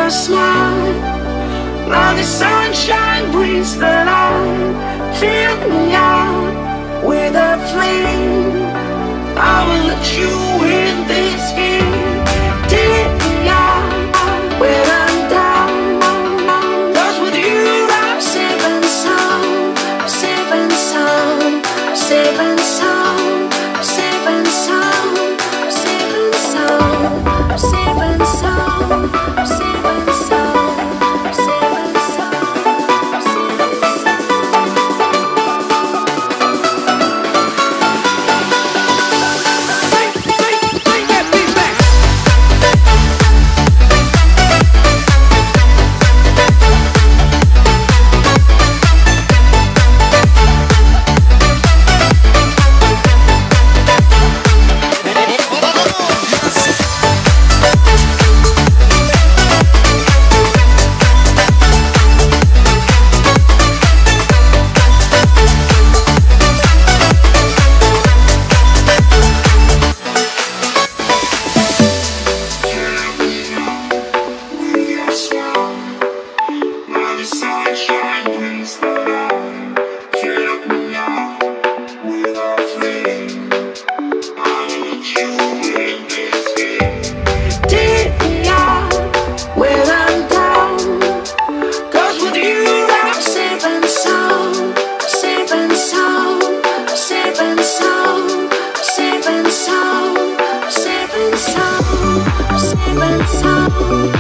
your smile, now the sunshine brings the light. Fill me out with a flame, I will let you in this game. Take me out when I'm down, 'cause with you I'm safe and sound, safe and sound, safe and sound, safe and sound, safe and sound, safe and sound, safe and sound, safe and sound. Safe and sound, safe and sound.